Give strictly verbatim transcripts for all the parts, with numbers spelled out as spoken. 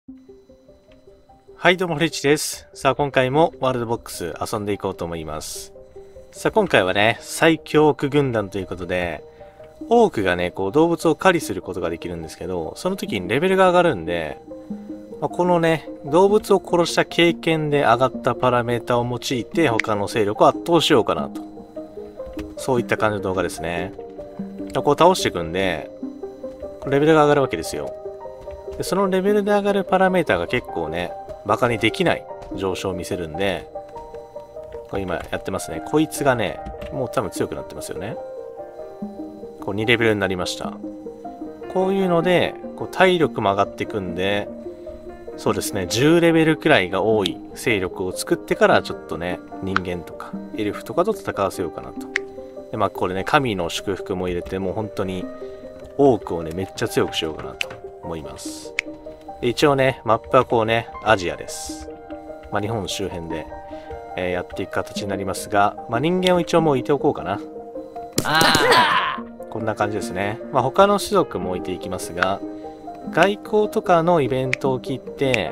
はい、どうも、フレッチです。さあ、今回もワールドボックス遊んでいこうと思います。さあ、今回はね、最強オーク軍団ということで、オークがね、こう、動物を狩りすることができるんですけど、その時にレベルが上がるんで、まあ、このね、動物を殺した経験で上がったパラメータを用いて、他の勢力を圧倒しようかなと。そういった感じの動画ですね。こう倒していくんで、レベルが上がるわけですよ。で、そのレベルで上がるパラメータが結構ね、バカにできない上昇を見せるんで、これ今やってますね。こいつがね、もう多分強くなってますよね。こうにレベルになりました。こういうので、こう体力も上がっていくんで、そうですね、じゅうレベルくらいが多い勢力を作ってからちょっとね、人間とかエルフとかと戦わせようかなと。で、まあこれね、神の祝福も入れて、もう本当に多くをね、めっちゃ強くしようかなと思います。一応ね、マップはこうね、アジアです。まあ、日本周辺で、えー、やっていく形になりますが、まあ、人間を一応もう置いておこうかな。あこんな感じですね。まあ、他の種族も置いていきますが、外交とかのイベントを切って、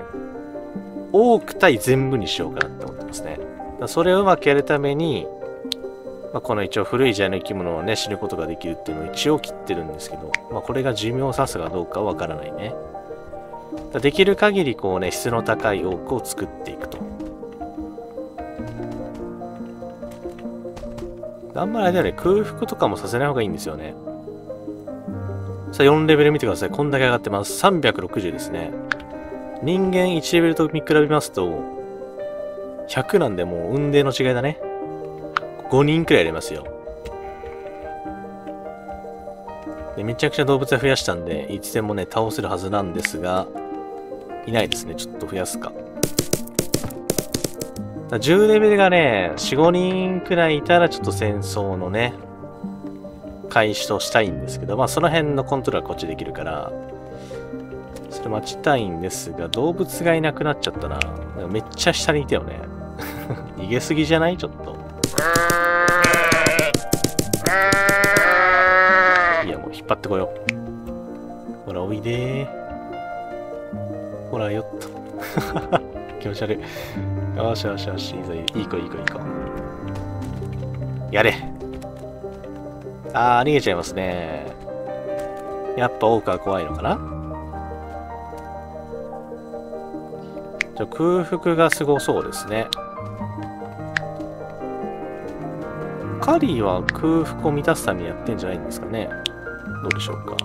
多く対全部にしようかなって思ってますね。それをうまくやるために、まあ、この一応古い時代の生き物をね、死ぬことができるっていうのを一応切ってるんですけど、まあ、これが寿命を指すかどうかはわからないね。できる限りこうね、質の高いオークを作っていくと。あんまりあれだよね、空腹とかもさせない方がいいんですよね。さあ、よんレベル見てください。こんだけ上がってます。さんびゃくろくじゅうですね。人間いちレベルと見比べますと、ひゃくなんでもう運命の違いだね。ごにんくらいやりますよ。で、めちゃくちゃ動物は増やしたんで、いつでもね、倒せるはずなんですが、いないですね。ちょっと増やすか。じゅうレベルがね、よん、ごにんくらいいたらちょっと戦争のね、開始としたいんですけど、まあその辺のコントロールはこっちできるから、それ待ちたいんですが、動物がいなくなっちゃったな。めっちゃ下にいたよね。逃げすぎじゃないちょっと。いや、もう引っ張ってこよう。ほら、おいでー。ほら、よっと。気持ち悪い。よしよしよし、いいぞ、いい子いい子いい子。やれ。あー、逃げちゃいますね。やっぱオークは怖いのかな。じゃ空腹がすごそうですね。カリーは空腹を満たすためにやってんじゃないんですかね。どうでしょうか。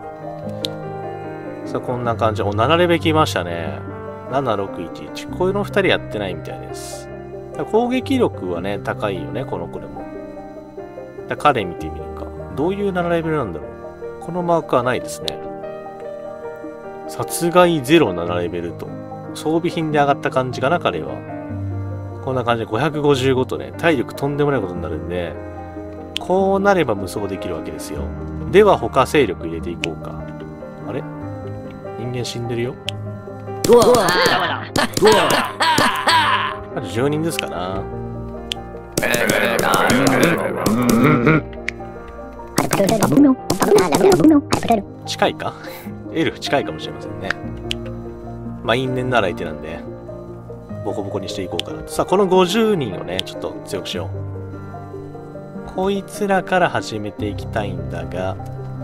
さあ、こんな感じ。お、ななレベル来ましたね。ななろくいちいち。こういうのふたりやってないみたいです。攻撃力はね、高いよね、この子でも。彼見てみるか。どういうななレベルなんだろう。このマークはないですね。殺害ゼロななレベルと。装備品で上がった感じかな、彼は。こんな感じでごひゃくごじゅうごとね、体力とんでもないことになるんで、こうなれば無双できるわけですよ。では他勢力入れていこうか。あれ人間死んでるよ。あとじゅうにんですかな。近いかエルフ近いかもしれませんね。まあ因縁なら相手なんでボコボコにしていこうかなと。さあこのごじゅうにんをねちょっと強くしよう。こいつらから始めていきたいんだが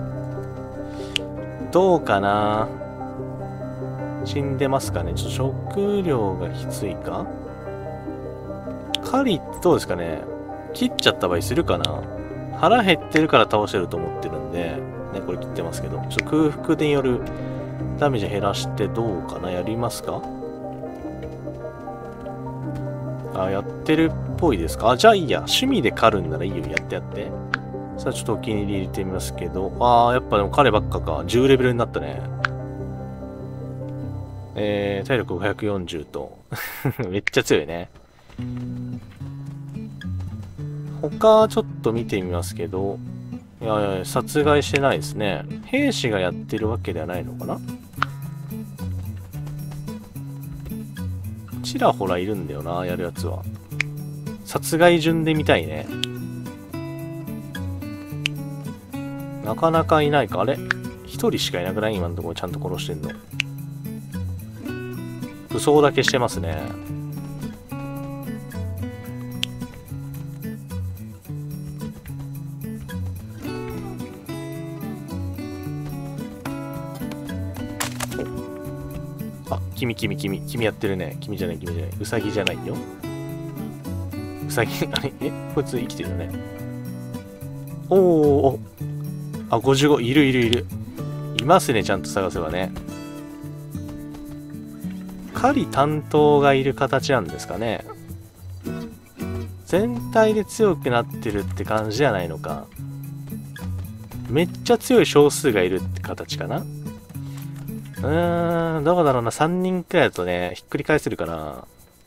どうかな。死んでますかね。ちょっと食料がきついか。狩りってどうですかね。切っちゃった場合するかな。腹減ってるから倒せると思ってるんでね、これ切ってますけど、ちょっと空腹によるダメージ減らしてどうかな。やりますか。あ、やってるっぽいですか。あ、じゃあいいや。趣味で狩るんならいいよ。やってやって。さあちょっとお気に入り入れてみますけど、あーやっぱでも彼ばっかか。じゅうレベルになったね。えー、体力ごひゃくよんじゅうと。めっちゃ強いね。他ちょっと見てみますけど、いやいや、殺害してないですね。兵士がやってるわけではないのかな。ちらほらいるんだよな、やるやつは。殺害順で見たいね。なかなかいないか。あれ一人しかいなくない今のところちゃんと殺してんの。 武装だけしてますね。あ、君君君君やってるね。君じゃない君じゃない。ウサギじゃないよ。ウサギ、あれえこいつ生きてるよね。おーお、あ、ごじゅうご、いるいるいる。いますね、ちゃんと探せばね。狩り担当がいる形なんですかね。全体で強くなってるって感じじゃないのか。めっちゃ強い少数がいるって形かな。うーん、どうだろうな。さんにんくらいだとね、ひっくり返せるかな。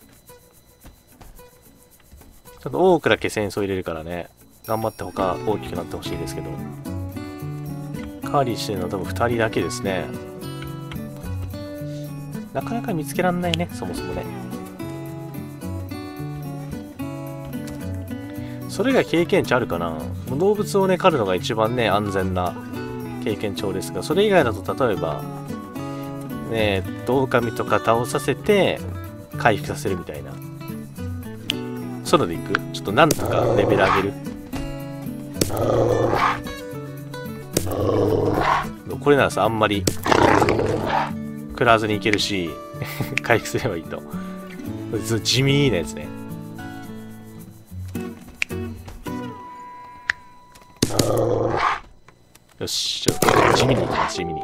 ちょっと多くだけ戦争入れるからね。頑張って他大きくなってほしいですけど。カーリーしてるのは多分ふたりだけですね。なかなか見つけらんないね、そもそもね。それ以外経験値あるかな。動物をね、狩るのが一番ね、安全な経験値ですが、それ以外だと例えば、ね、狼とか倒させて回復させるみたいな。ソロでいく？ちょっとなんとかレベル上げる。これならさ、あんまり食らわずにいけるし回復すればいいと。地味なやつね。よし、ちょっと地味にいきます。地味に。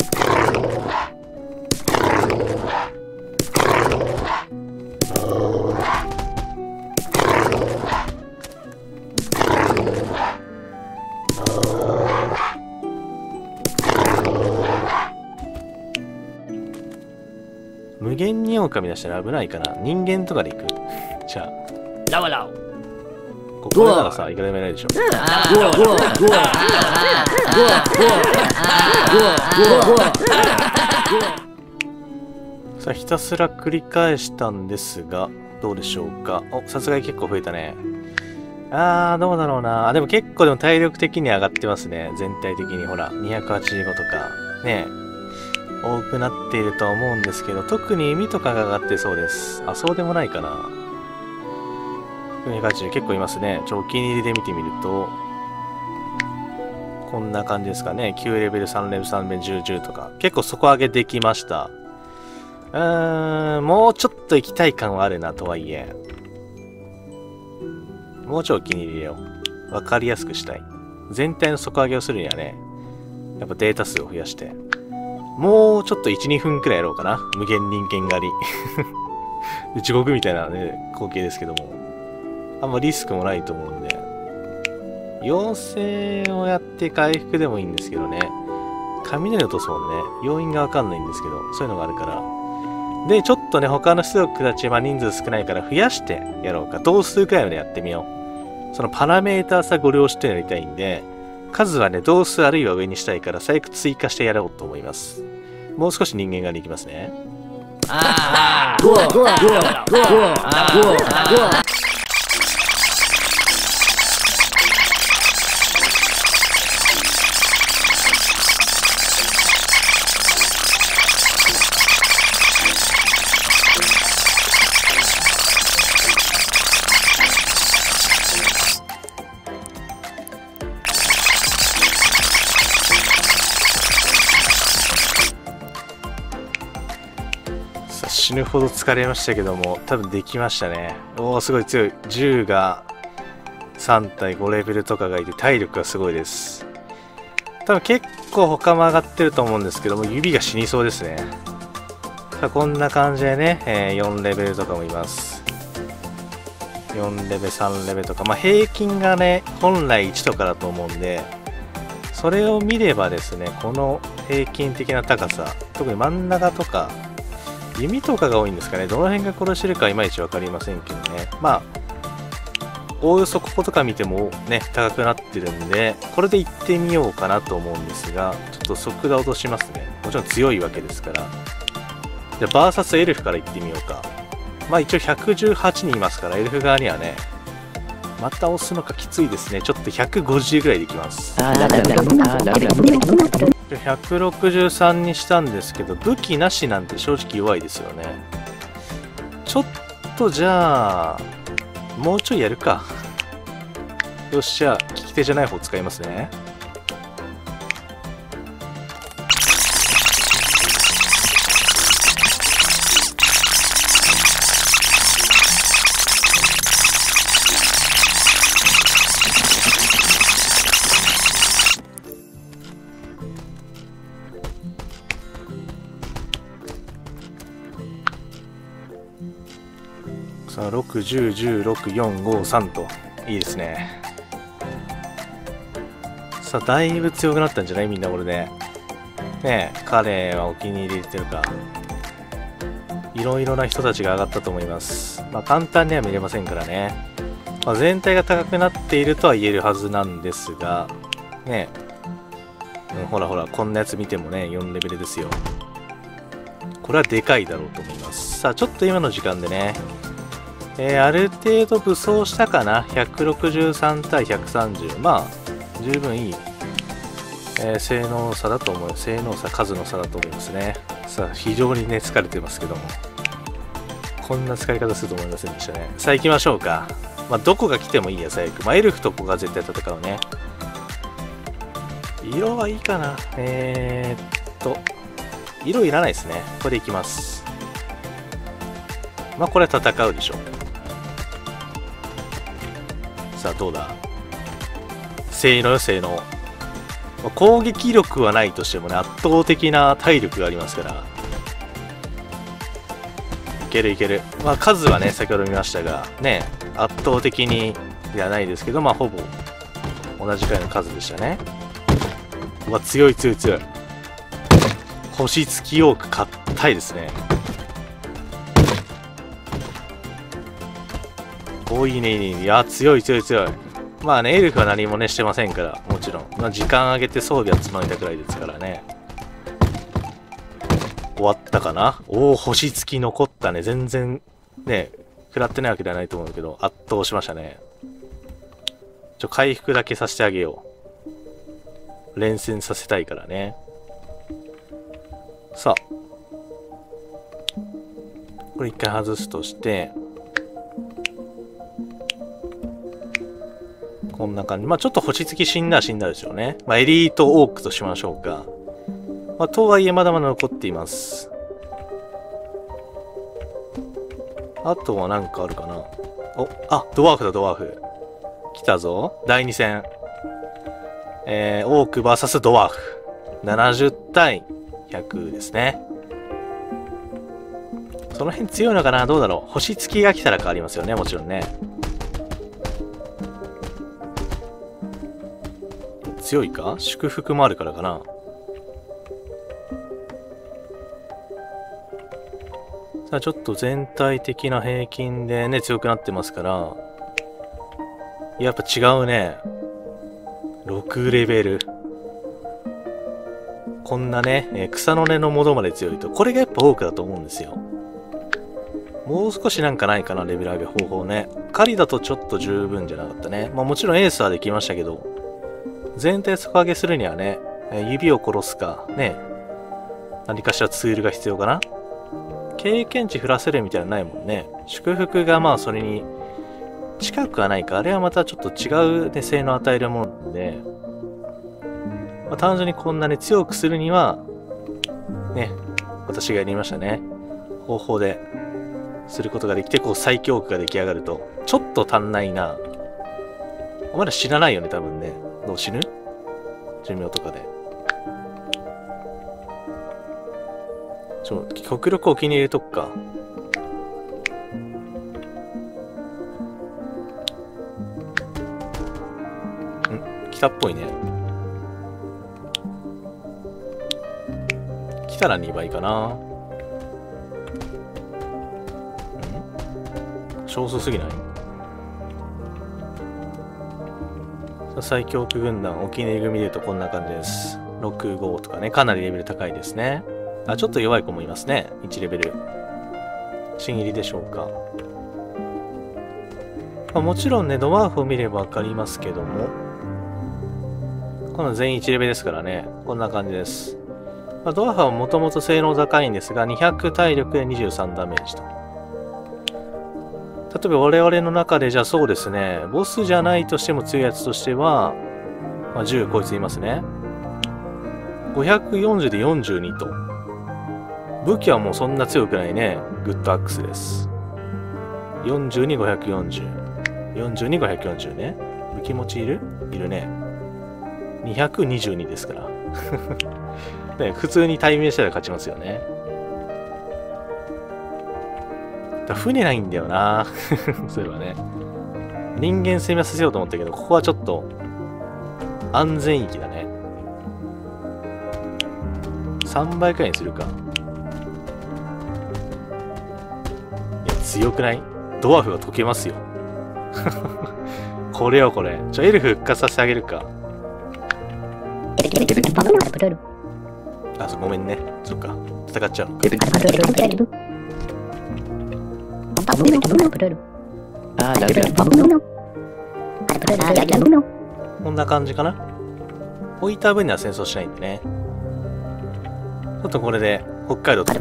無限に狼出したら危ないかな。人間とかで行く？じゃあ。ここならさ、いくらでもやれるでしょ。さあ、ひたすら繰り返したんですが、どうでしょうか。お、さすがに結構増えたね。あー、どうだろうな。あ、でも結構でも体力的に上がってますね。全体的にほら、にひゃくはちじゅうごとか。ね多くなっているとは思うんですけど、特に弓とかが上がってそうです。あ、そうでもないかな。にひゃくはちじゅう結構いますね。ちょ、お気に入りで見てみると、こんな感じですかね。きゅうレベル、さんレベル、さんレベル、じゅう、じゅうとか。結構底上げできました。うーん、もうちょっと行きたい感はあるな、とはいえ。もうちょいお気に入りよ。わかりやすくしたい。全体の底上げをするにはね、やっぱデータ数を増やして。もうちょっといち、にふんくらいやろうかな。無限人間狩り。地獄みたいなね、光景ですけども。あんまリスクもないと思うんで。妖精をやって回復でもいいんですけどね。雷落とすもんね。要因がわかんないんですけど、そういうのがあるから。で、ちょっとね、他の出力たち、まあ人数少ないから増やしてやろうか。同数くらいまでやってみよう。そのパラメーター差ご了承ってやりたいんで、数はね、同数あるいは上にしたいから、最悪追加してやろうと思います。もう少し人間狩りいきますね。ああ死ぬほど疲れましたけども、多分できましたね。おお、すごい強い。銃がさん体ごレベルとかがいて、体力がすごいです。多分結構他も上がってると思うんですけども、指が死にそうですね。さあ、こんな感じでね、えー、よんレベルとかもいます。よんレベル、さんレベルとか、まあ平均がね、本来いちとかだと思うんで、それを見ればですね、この平均的な高さ、特に真ん中とか、弓とかが多いんですかね。どの辺が殺してるかいまいち分かりませんけどね。まあ、おおよそこことか見てもね、高くなってるんで、これで行ってみようかなと思うんですが、ちょっと速度落としますね。もちろん強いわけですから。じゃあ、バーサスエルフから行ってみようか。まあ一応ひゃくじゅうはちにんいますから、エルフ側にはね、また押すのかきついですね。ちょっとひゃくごじゅうぐらいでいきます。ひゃくろくじゅうさんにしたんですけど、武器なしなんて正直弱いですよね。 ちょっとじゃあ、もうちょいやるか。よっしゃ、利き手じゃない方使いますね。さあ、ろく、じゅう、じゅう、ろく、よん、ご、さんと。いいですね。さあ、だいぶ強くなったんじゃないみんなこれで。ねえ、彼はお気に入り入れてるか。いろいろな人たちが上がったと思います。まあ、簡単には見れませんからね。まあ、全体が高くなっているとは言えるはずなんですが、ねえ、うん、ほらほら、こんなやつ見てもね、よんレベルですよ。これはでかいだろうと思います。さあ、ちょっと今の時間でね、えー、ある程度武装したかな ?ひゃくろくじゅうさん 対ひゃくさんじゅう。まあ、十分いい、えー、性能差だと思う。性能差、数の差だと思いますね。さあ、非常にね、疲れてますけども。こんな使い方すると思いませんでしたね。さあ、行きましょうか。まあ、どこが来てもいいや、最悪。まあ、エルフとこが絶対戦うね。色はいいかな。えー、っと、色いらないですね。これでいきます。まあ、これは戦うでしょう。さあ、どうだ。性能よ、性能。攻撃力はないとしてもね、圧倒的な体力がありますから。いけるいける。まあ、数はね、先ほど見ましたが、ね、圧倒的にではないですけど、まあ、ほぼ同じくらいの数でしたね。うわ、強い強い強い。星付きオーク、硬いですね。お、いいねいいねいいね。いや、強い強い強い。まあね、エルフは何もね、してませんから、もちろん。まあ、時間上げて装備はつまみたくらいですからね。終わったかな。おお、星付き残ったね。全然、ね、食らってないわけではないと思うけど、圧倒しましたね。ちょ、回復だけさせてあげよう。連戦させたいからね。さあ。これ一回外すとして、こんな感じ。まあちょっと星付き死んだら死んだですよね。まあエリートオークとしましょうか。まあとはいえまだまだ残っています。あとは何かあるかな。お、あ、ドワーフだドワーフ。来たぞ。だいに戦。えー、オーク ブイエス ドワーフ。ななじゅう対ひゃくですね。その辺強いのかな。どうだろう。星付きが来たら変わりますよね。もちろんね。強いか？祝福もあるからかな。さあ、ちょっと全体的な平均でね、強くなってますから。やっぱ違うね。ろくレベル。こんなね、えー、草の根のものまで強いと。これがやっぱ多くだと思うんですよ。もう少しなんかないかな、レベル上げ方法ね。狩りだとちょっと十分じゃなかったね。まあもちろんエースはできましたけど、全体底上げするにはね、指を殺すか、ね、何かしらツールが必要かな。経験値降らせるみたいなのないもんね。祝福がまあそれに近くはないか。あれはまたちょっと違う、ね、性能を与えるもので、まあ、単純にこんなに強くするには、ね、私がやりましたね。方法ですることができて、こう最強区が出来上がると、ちょっと足んないな。お前ら死なないよね、多分ね。どう死ぬ？寿命とかで。ちょ、極力お気に入れとくか。ん？来たっぽいね。来たらにばいかな。ん？少数すぎない？最強区軍団、お気に入り組で言うとこんな感じです。ろく、ごとかね、かなりレベル高いですね。あ、ちょっと弱い子もいますね。いちレベル。新入りでしょうか。まあ、もちろんね、ドワーフを見ればわかりますけども、この全員いちレベルですからね、こんな感じです。まあ、ドワーフはもともと性能高いんですが、にひゃく体力でにじゅうさんダメージと。 えば我々の中でじゃあそうですね、ボスじゃないとしても強いやつとしては、まあ、じゅうこいついますね。ごひゃくよんじゅうでよんじゅうにと。武器はもうそんな強くないね。グッドアックスです。よんじゅうに、ごひゃくよんじゅう。よんじゅうに、ごひゃくよんじゅうね。武器持ちいるいるね。にひゃくにじゅうにですから。ね、普通に対面したら勝ちますよね。だ船ないんだよな。そういえばね。人間攻めさせようと思ったけど、ここはちょっと安全域だね。さんばいくらいにするか。いや、強くない？ドワーフが溶けますよ。これよ、これ。ちょ、エルフ復活させてあげるか。あ、そう、ごめんね。そっか。戦っちゃうのか。こんな感じかな。置いた分には戦争しないんでね。ちょっとこれで北海道と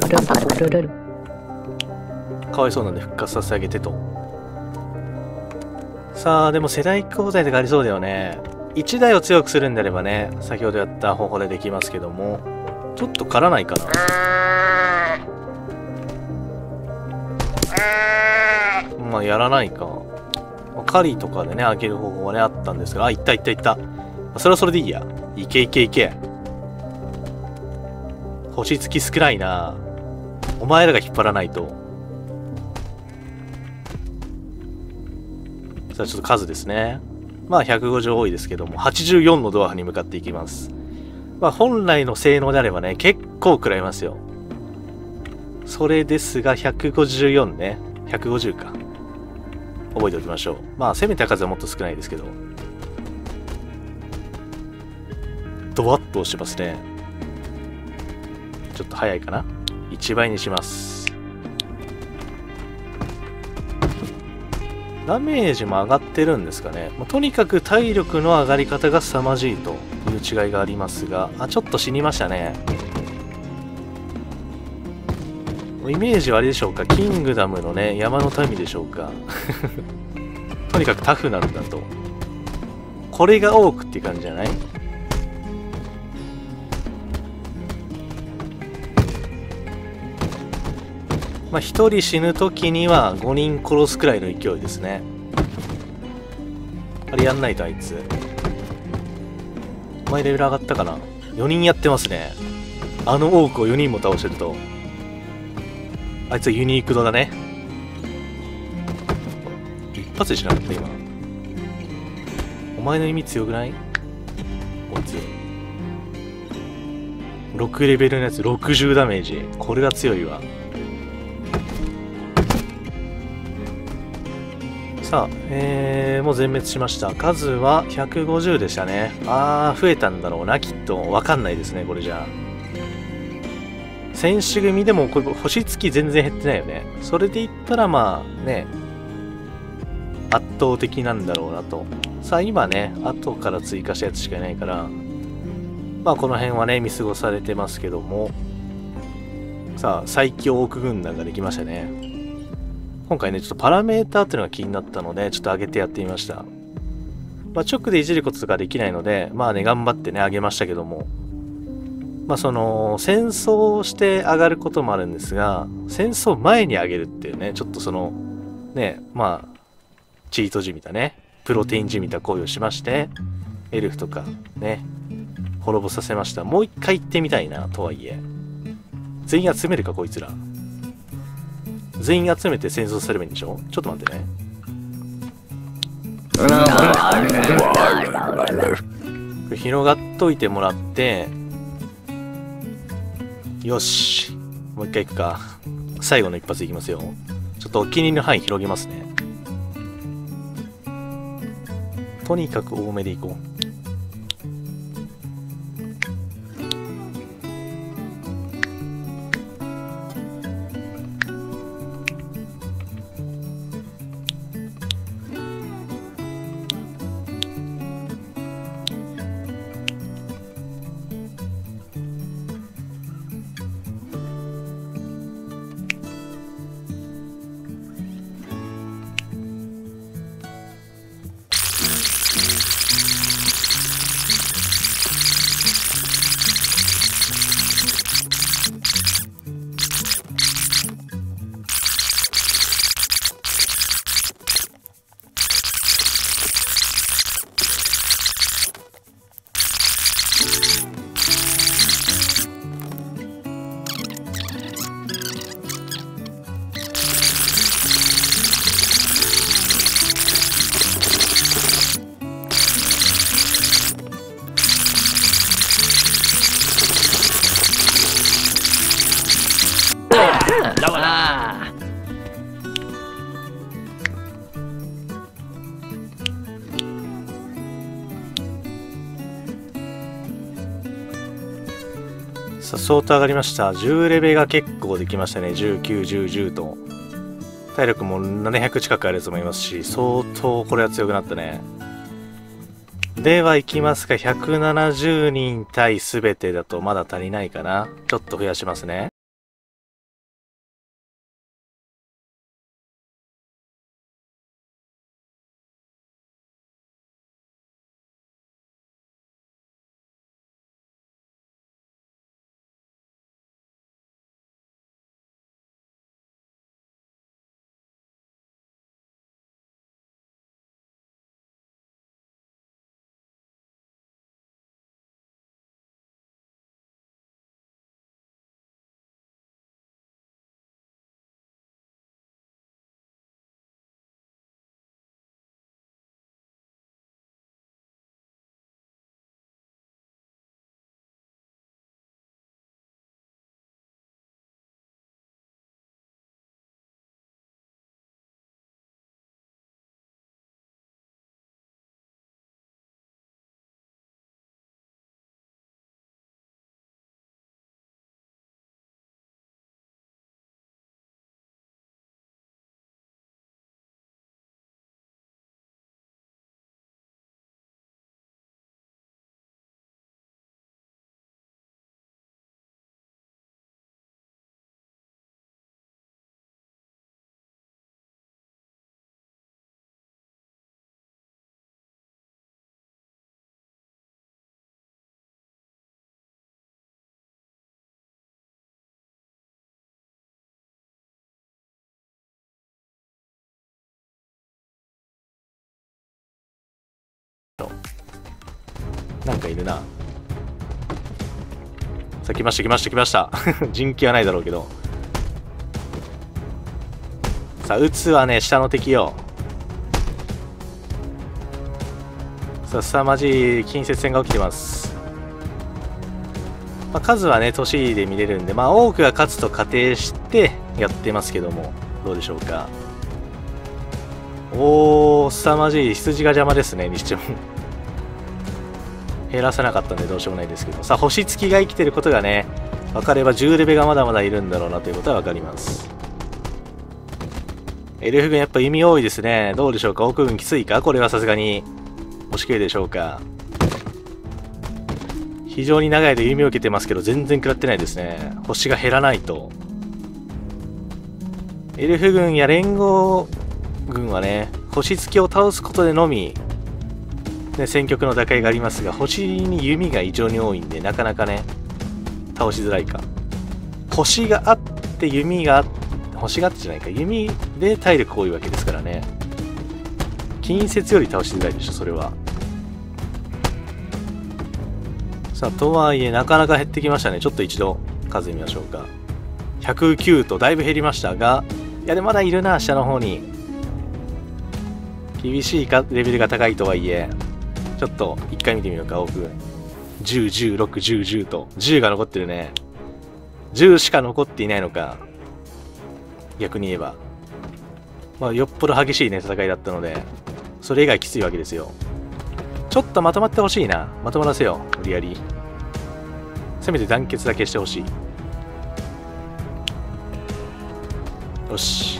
かわいそうなんで復活させてあげてと。さあ、でも世代交代とかありそうだよね。いちだいを強くするんであればね、先ほどやった方法でできますけども、ちょっと狩らないかな。まあ、やらないか。狩りとかでね、開ける方法はね、あったんですが、あ、いったいったいった。それはそれでいいや。いけいけいけ。星付き少ないな。お前らが引っ張らないと。さあ、ちょっと数ですね。まあ、ひゃくごじゅう多いですけども、はちじゅうよんのドワーフに向かっていきます。まあ、本来の性能であればね、結構食らいますよ。それですが、ひゃくごじゅうよんね。ひゃくごじゅうか。覚えておきましょう。まあ、攻めた数はもっと少ないですけど。ドワッと押しますね。ちょっと早いかな。いちばいにします。ダメージも上がってるんですかね。まあ、とにかく体力の上がり方が凄まじいという違いがありますが、あ、ちょっと死にましたね。イメージはあれでしょうか。キングダムのね、山の民でしょうか。とにかくタフなんだと。これが多くっていう感じじゃない？まあ、ひとり死ぬときにはごにん殺すくらいの勢いですね。あれやんないとあいつ。お前レベル上がったかな？ よ 人やってますね。あの多くをよにんも倒してると。あいつはユニーク度だね。一発でしなかった今。お前の意味強くない？こいつ。ろくレベルのやつろくじゅうダメージ。これが強いわ。さあ、えー、もう全滅しました。数はひゃくごじゅうでしたね。あー、増えたんだろうな、きっと。わかんないですね、これじゃあ。選手組でもこれ星付き全然減ってないよね。それで言ったらまあね、圧倒的なんだろうなと。さあ今ね、後から追加したやつしかいないから、まあこの辺はね、見過ごされてますけども、さあ最強オーク軍団ができましたね。今回ね、ちょっとパラメーターっていうのが気になったので、ちょっと上げてやってみました。まあ直でいじることとかできないので、まあね、頑張ってね、上げましたけども、まあその戦争をして上がることもあるんですが、戦争前に上げるっていうね、ちょっとそのね、まあチートじみたね、プロテインじみた行為をしまして、エルフとかね、滅ぼさせました。もう一回行ってみたいなとはいえ、全員集めるかこいつら。全員集めて戦争すればいいんでしょ？ちょっと待ってね。これ広がっといてもらって、よし。もう一回行くか。最後の一発いきますよ。ちょっとお気に入りの範囲広げますね。とにかく多めでいこう。 だ。 さあ、相当上がりました。じゅうレベが結構できましたね。じゅうきゅう、じゅう、じゅうと。体力もななひゃく近くあるやつもいますし、相当これは強くなったね。では行きますか。ひゃくななじゅうにん対全てだとまだ足りないかな。ちょっと増やしますね。なんかいるな。さあ、来ました来ました来ました。人気はないだろうけど。さあ、撃つはね、下の敵よ。さあ、凄まじい近接戦が起きてます。まあ、数はね、年で見れるんで、まあ、多くが勝つと仮定してやってますけども、どうでしょうか。おー、凄まじい。羊が邪魔ですね、にしても。減らせなかったんでどうしようもないですけど。さあ、星付きが生きてることがね、分かればじゅうレベがまだまだいるんだろうなということは分かります。エルフ軍やっぱ弓多いですね。どうでしょうか。奥軍きついかこれはさすがに。押し切るでしょうか。非常に長い間弓を受けてますけど、全然食らってないですね。星が減らないと。エルフ軍や連合軍はね、星付きを倒すことでのみ、ね、戦局の打開がありますが、星に弓が異常に多いんで、なかなかね、倒しづらいか。星があって弓があって、星があってじゃないか、弓で体力多いわけですからね。近接より倒しづらいでしょ、それは。さあ、とはいえ、なかなか減ってきましたね。ちょっと一度数見ましょうか。ひゃくきゅうとだいぶ減りましたが、いや、でまだいるな、下の方に。厳しいかレベルが高いとはいえ、ちょっと一回見てみようか、奥軍。じゅう、じゅうろく、じゅう、じゅうと。じゅうが残ってるね。じゅうしか残っていないのか。逆に言えば。まあ、よっぽど激しいね、戦いだったので、それ以外きついわけですよ。ちょっとまとまってほしいな。まとまらせよう、無理やり。せめて団結だけしてほしい。よし。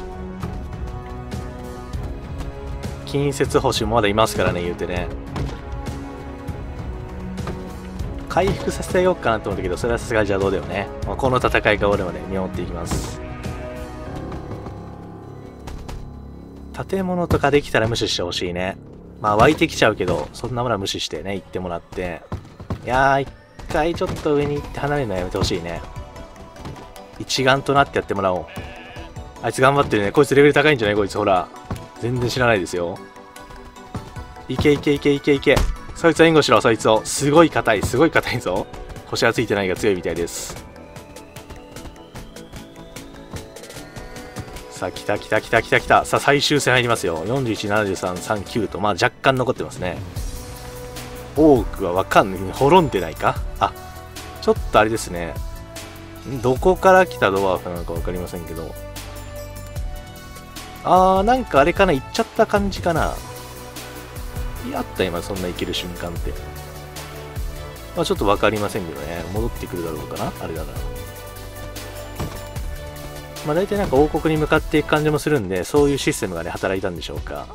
近接星もまだいますからね、言うてね。回復させようかなと思ったけど、それはさすがに邪道だよね。まあ、この戦いが終わるまで見守っていきます。建物とかできたら無視してほしいね。まあ湧いてきちゃうけど、そんなものは無視してね、行ってもらって。いやー、一回ちょっと上に行って離れるのやめてほしいね。一丸となってやってもらおう。あいつ頑張ってるね。こいつレベル高いんじゃないこいつ、ほら。全然知らないですよ。いけいけいけいけいけ。そいつは援護しろ、そいつを。すごい硬い、すごい硬いぞ。星はついてないが強いみたいです。さあ、来た来た来た来た来た。さあ、最終戦入りますよ。よんじゅういち、ななじゅうさん、さんじゅうきゅうと、まあ若干残ってますね。多くはわかんない。滅んでないかあ、ちょっとあれですね。どこから来たドワーフなのかわかりませんけど。 あー、なんかあれかな、行っちゃった感じかな。いやあった今、そんな行ける瞬間って。まあちょっとわかりませんけどね。戻ってくるだろうかなあれだな。まあ大体なんか王国に向かっていく感じもするんで、そういうシステムがね、働いたんでしょうか。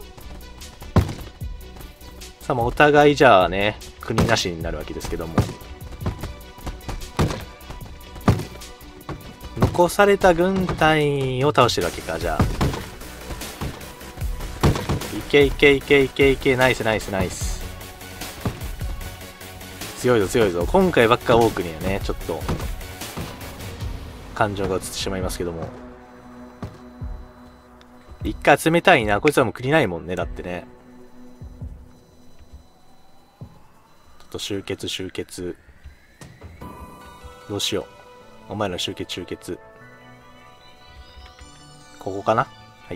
さあ、まあお互いじゃあね、国なしになるわけですけども。残された軍隊を倒してるわけか、じゃあ。いけいけいけいけいけ、ナイスナイスナイス。強いぞ強いぞ。今回ばっか多くにはね、ちょっと、感情が移ってしまいますけども。一回集めたいな。こいつはもう国ないもんね、だってね。ちょっと集結集結。どうしよう。お前ら集結集結。ここかな？はい。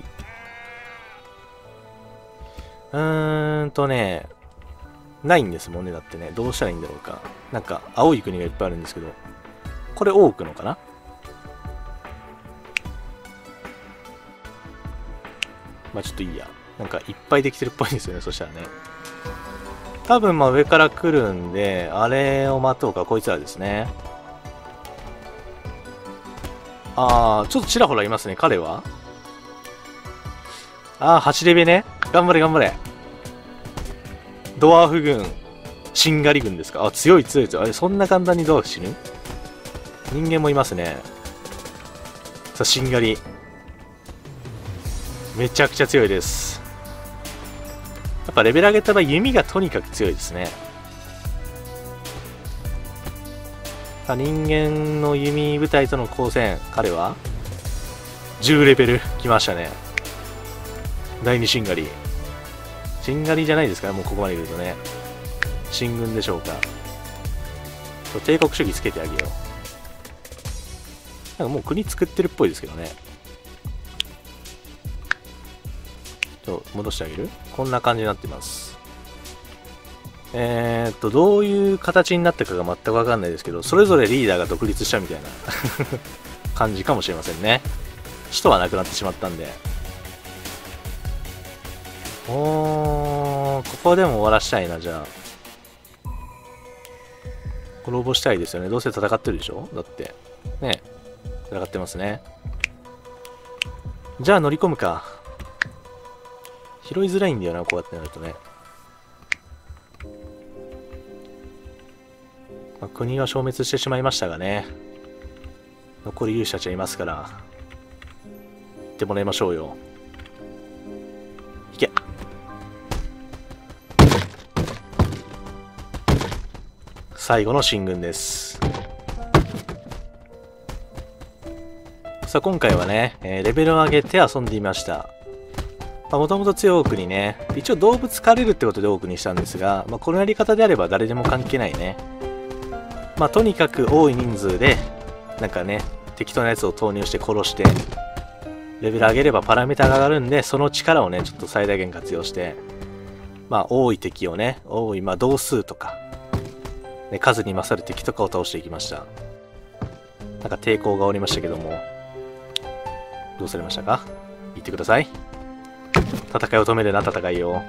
うーんとね、ないんですもんね、だってね。どうしたらいいんだろうか。なんか、青い国がいっぱいあるんですけど、これ多くのかな？まあちょっといいや。なんかいっぱいできてるっぽいですよね、そしたらね。多分まあ上から来るんで、あれを待とうか、こいつらですね。あー、ちょっとちらほらいますね、彼は。あー、はちレベね。頑張れ頑張れ。ドワーフ軍、シンガリ軍ですか。あ、強い強い強い。あれ、そんな簡単にドワーフ死ぬ？人間もいますね。さあ、シンガリ。めちゃくちゃ強いです。やっぱレベル上げた場合、弓がとにかく強いですね。さあ、人間の弓部隊との交戦、彼はじゅうレベル来ましたね。第二シンガリ。シンガリじゃないですかね、もうここまで来るとね。進軍でしょうか。帝国主義つけてあげよう。なんかもう国作ってるっぽいですけどね。ちょっと戻してあげる？こんな感じになってます。えーっと、どういう形になったかが全くわかんないですけど、それぞれリーダーが独立したみたいな感じかもしれませんね。首都はなくなってしまったんで。おー、ここでも終わらしたいな、じゃあ。滅ぼしたいですよね。どうせ戦ってるでしょ？だって。ね。戦ってますね。じゃあ乗り込むか。拾いづらいんだよな、こうやってなるとね。まあ、国は消滅してしまいましたがね。残り勇士たちはいますから。行ってもらいましょうよ。行け。最後の進軍です。さあ今回はね、えー、レベルを上げて遊んでみました。もともと強い奥にね、一応動物狩れるってことで多くにしたんですが、まあ、このやり方であれば誰でも関係ないね。まあとにかく多い人数で、なんかね、適当なやつを投入して殺して、レベル上げればパラメータが上がるんで、その力をね、ちょっと最大限活用して、まあ多い敵をね、多い、まあ同数とか、ね、数に勝る敵とかを倒していきました。なんか抵抗がおりましたけども、どうされましたか？言ってください。戦いを止めるな、戦いを。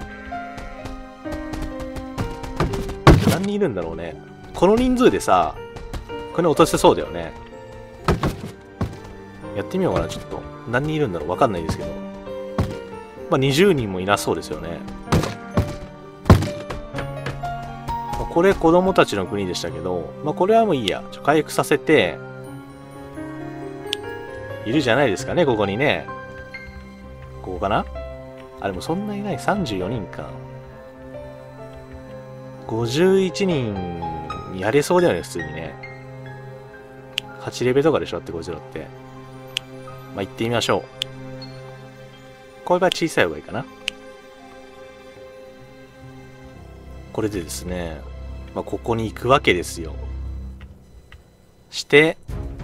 何人いるんだろうね。この人数でさ、これ落とせそうだよね。やってみようかな、ちょっと。何人いるんだろうわかんないですけど。まあ、にじゅうにんもいなそうですよね。これ子供たちの国でしたけど、まあ、これはもういいや。ちょ回復させて、いるじゃないですかね、ここにね。ここかな？あ、でもそんないない。さんじゅうよにんか。ごじゅういちにんやれそうだよね、普通にね。はちレベルとかでしょって、こいつらって。まあ、行ってみましょう。これは小さい方がいいかな。これでですね、まあ、ここに行くわけですよ。して、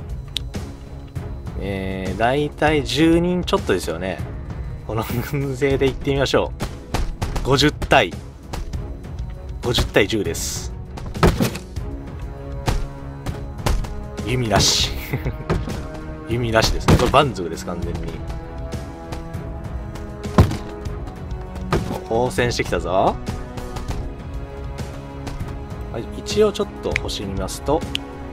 えー、だいたいじゅうにんちょっとですよね。この軍勢で行ってみましょう。ごじゅうたい。ごじゅうたいじゅうです。弓なし。弓なしですね。これバンズグです、完全に。 応戦してきたぞ。はい、一応ちょっと星見ますと、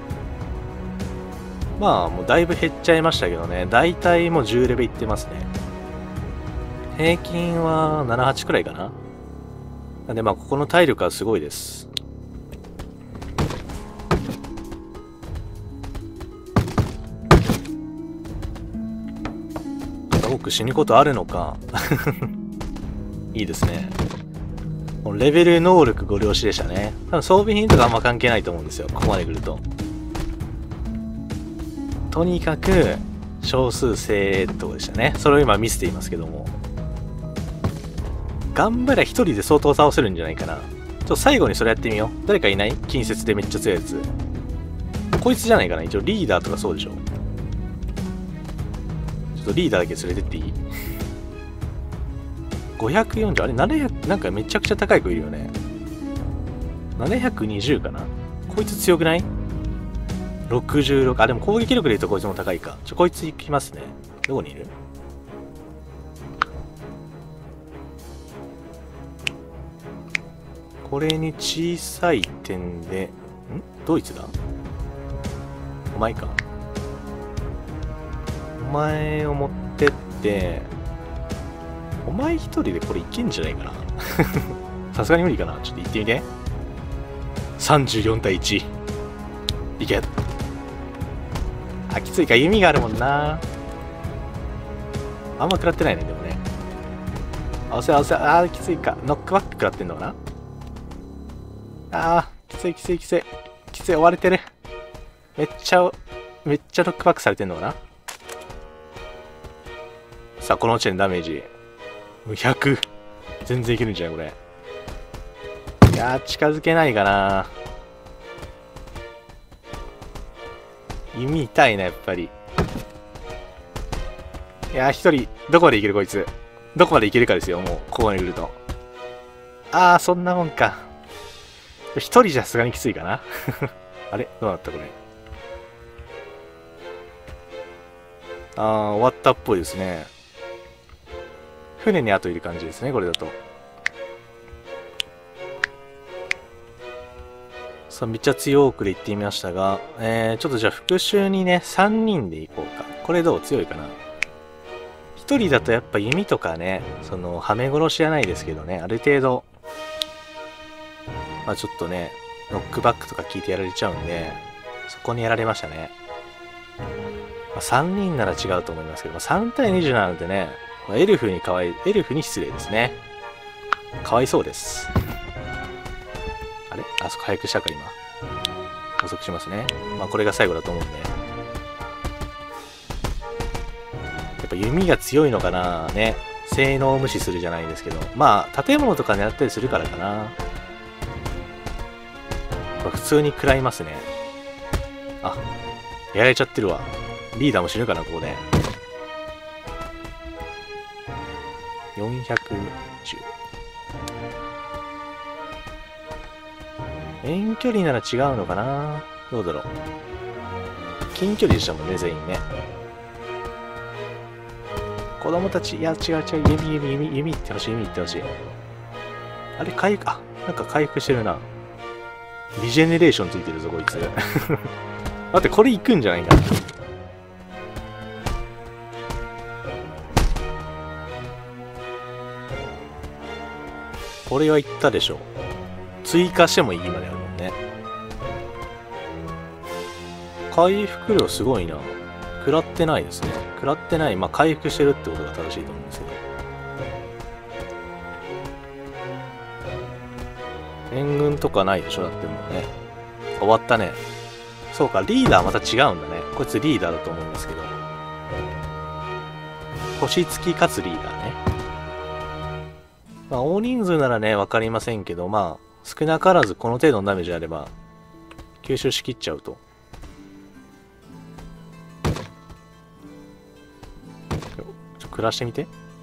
まあもうだいぶ減っちゃいましたけどね、だいたいもうじゅうレベルいってますね。平均はなな、はちくらいかな。なんでまあここの体力はすごいです。僕死ぬことあるのか。いいですね。レベル能力ご了承でしたね。多分装備品とかあんま関係ないと思うんですよ、ここまで来ると。とにかく少数精ってとこでしたね。それを今見せていますけども、頑張りゃ一人で相当倒せるんじゃないかな。ちょっと最後にそれやってみよう。誰かいない？近接でめっちゃ強いやつ。こいつじゃないかな。一応リーダーとかそうでしょ。ちょっとリーダーだけ連れてっていい？ごひゃくよんじゅう、あれななひゃく、なんかめちゃくちゃ高い子いるよね。ななひゃくにじゅうかな。こいつ強くない？ ろくじゅうろく、あ、でも攻撃力で言うとこいつも高いか。ちょ、こいつ行きますね。どこにいる？これに小さい点で、ん？ドイツだ？お前か。お前を持ってって、お前一人でこれいけんじゃないかな。さすがに無理かな。ちょっと行ってみて。さんじゅうよんたいいち。いけ。あ、きついか。弓があるもんな。あんま食らってないね、でもね。あ、おせあおせあー、きついか。ノックバック食らってんのかな。あー、きついきついきつい。きつい、追われてる。めっちゃ、めっちゃノックバックされてんのかな。さあ、この時点でダメージ。ひゃく。全然いけるんじゃないこれ。いやー、近づけないかな。弓痛いな、やっぱり。いやー、一人、どこまでいけるこいつ。どこまでいけるかですよ、もう、ここに来ると。あー、そんなもんか。一人じゃさすがにきついかな。あれどうなったこれ。あー、終わったっぽいですね。船に後いる感じですね、これだと。さあ、めっちゃ強くで行ってみましたが、えー、ちょっとじゃあ復讐にね、さんにんで行こうか。これどう？強いかな？ひとりだとやっぱ弓とかね、その、はめ殺しじゃないですけどね、ある程度、まあちょっとね、ノックバックとか効いてやられちゃうんで、そこにやられましたね。まあ、さんにんなら違うと思いますけど、まあ、さんたいにじゅうななでね、エルフにかわい、エルフに失礼ですね。かわいそうです。あれあそこ回復したか、今。補足しますね。まあこれが最後だと思うんで。やっぱ弓が強いのかなね。性能を無視するじゃないですけど。まあ建物とか狙ったりするからかな。普通に食らいますね。あ、やられちゃってるわ。リーダーも死ぬかな、ここで。よんひゃくじゅう。遠距離なら違うのかな。どうだろう。近距離でしたもんね、全員ね。子供たち、いや、違う違う、弓、弓、弓、弓行ってほしい、弓行ってほしい。あれ、回復、あ、なんか回復してるな。リジェネレーションついてるぞ、こいつ。待って、これ行くんじゃないかな。これは行ったでしょ。追加してもいいまであるもんね。回復量すごいな。食らってないですね。食らってない。まあ、回復してるってことが正しいと思うんですけど。援軍とかないでしょだってもうね。終わったね。そうか、リーダーまた違うんだね。こいつリーダーだと思いますけど。星付きかつリーダーね。まあ、大人数ならね、わかりませんけど、まあ、少なからずこの程度のダメージあれば、吸収しきっちゃうと。ちょ、ちょ、暮らしてみて。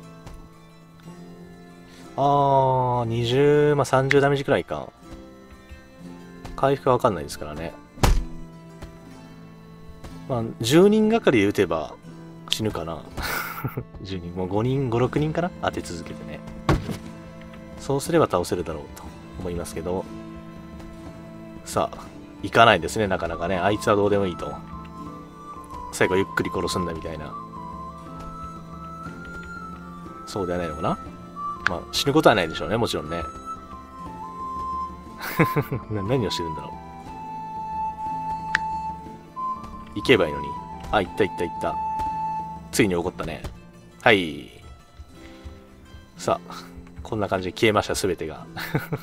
あー、にじゅう、まあ、さんじゅうダメージくらいか。回復はわかんないですからね。まあ、じゅうにんがかりで撃てば死ぬかな。じゅうにん、もうごにん、ご、ろくにんかな当て続けてね。 そうすれば倒せるだろうと思いますけど、さあ、行かないですね、なかなかね。あいつはどうでもいいと。最後ゆっくり殺すんだみたいな。そうではないのかな。まあ、死ぬことはないでしょうね、もちろんね。何をしてるんだろう。行けばいいのに。あ、行った行った行った。ついに起こったね。はい。さあ、こんな感じで消えました、すべてが。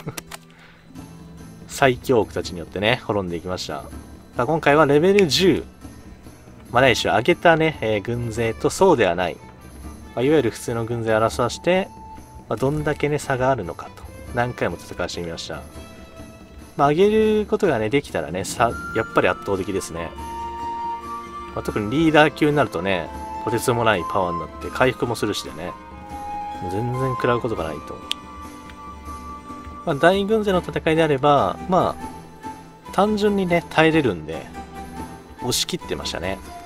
最強奥たちによってね、滅んでいきました。さあ今回はレベルじゅう。まあ、ないしは上げたね、えー、軍勢とそうではない。まあ、いわゆる普通の軍勢を争わして、まあ、どんだけね、差があるのかと。何回も戦わしてみました。まあ、上げることがね、できたらね、さ、やっぱり圧倒的ですね。まあ、特にリーダー級になるとね、とてつもないパワーになって回復もするしでね、もう全然食らうことがないと。まあ、大軍勢の戦いであれば、まあ、単純にね、耐えれるんで、押し切ってましたね。